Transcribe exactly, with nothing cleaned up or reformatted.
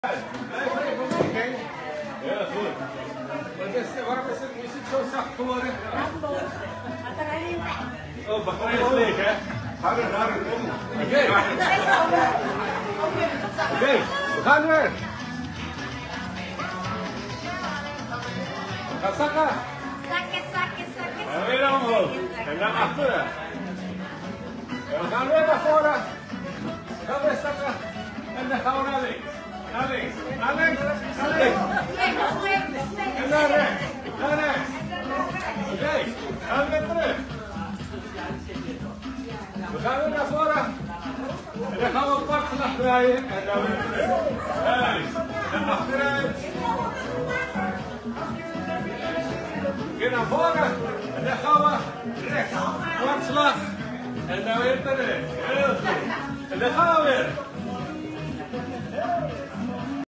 Ja, goed. Waarom is het, is het zo zacht geworden? Oh, batterij is leeg, hè? Harder, harder, kom. Oké. Oké, we gaan weer. Ga zakken. Zakken, zakken, zakken. En weer omhoog. En naar achteren. En we gaan weer naar voren. We gaan weer zakken. En dan gaan we naar links. Naar links, naar links, naar links. En naar rechts, naar rechts. Oké, gaan we weer terug. We gaan weer naar voren. En dan gaan we een pak vanaf draaien en dan weer terug. Rechts, en achteruit. Weer naar voren. En dan gaan we rechts, kwartslag. En dan weer terug. Heel goed. En dan gaan we weer.